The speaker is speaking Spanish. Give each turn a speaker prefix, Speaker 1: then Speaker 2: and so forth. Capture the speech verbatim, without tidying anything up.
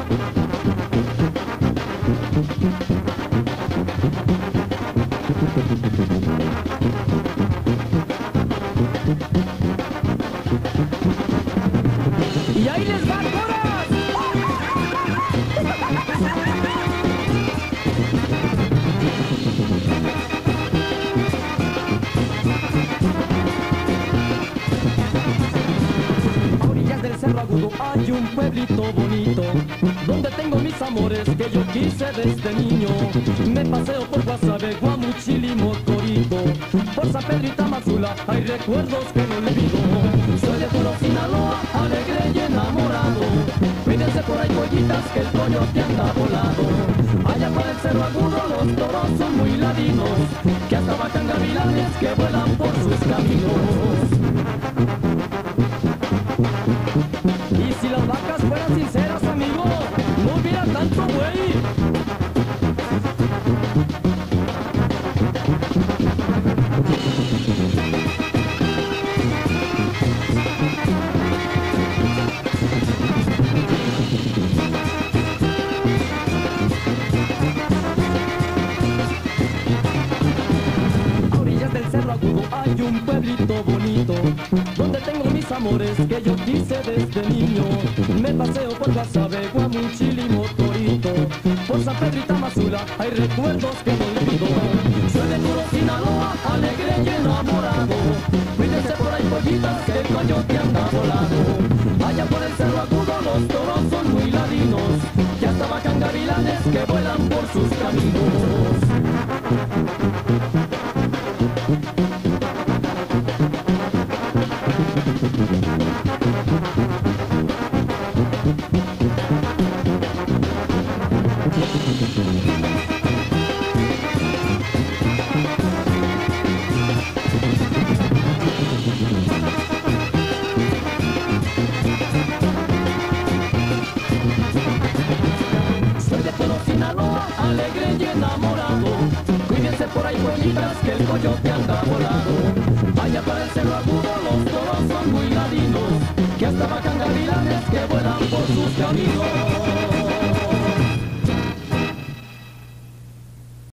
Speaker 1: Y ahí les va, coras. A orillas del Cerro Agudo hay un pueblito bonito, donde tengo mis amores que yo quise desde niño. Me paseo por Guasave, Guamuchil y Mocorito, por San Pedro y Tamazula hay recuerdos que no olvido. Soy de puro Sinaloa, alegre y enamorado. Cuídense por ahí, pollitas, que el coyote anda volado. Allá para el Cerro Agudo los toros son muy ladinos, que hasta bajan gavilanes que vuelan por sus caminos. Y si las vacas fueran sinceras, amigo, no hubiera tanto güey. A orillas del Cerro Agudo hay un pueblito bonito, donde tengo mis amores que yo quise desde niño. Me paseo por Guasave, Guamuchil y Mocorito, por San Pedro y Tamazula hay recuerdos que no olvido. Soy de puro Sinaloa, alegre y enamorado. Cuídense por ahí, pollitas, que el coyote anda volado. Allá por el Cerro Agudo los toros son muy ladinos, que hasta bajan gavilanes que vuelan por sus caminos. Soy de puro Sinaloa, alegre y enamorado. Cuídense por ahí, pollitas, que el coyote anda volado. Allá para el Cerro Agudo los toros